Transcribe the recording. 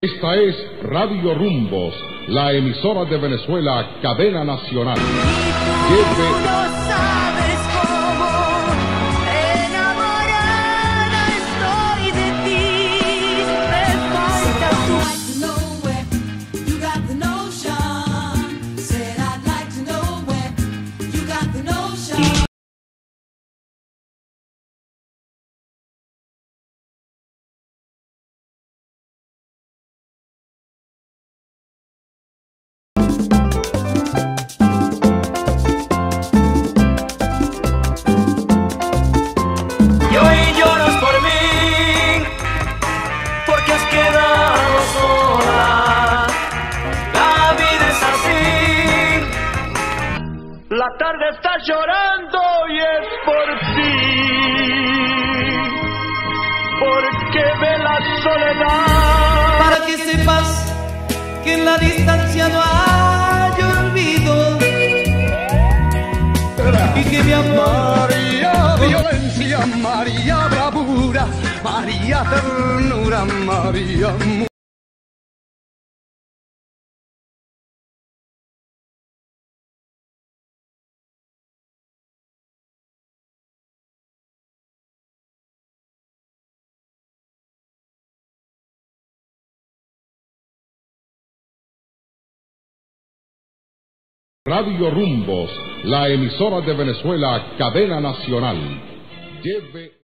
Esta es Radio Rumbos, la emisora de Venezuela, cadena nacional. La tarde está llorando y es por ti, porque ve la soledad. Para que sepas que en la distancia no hay olvido y que mi amor María violencia, María bravura, María ternura, María amor. Radio Rumbos, la emisora de Venezuela, cadena nacional. Lleve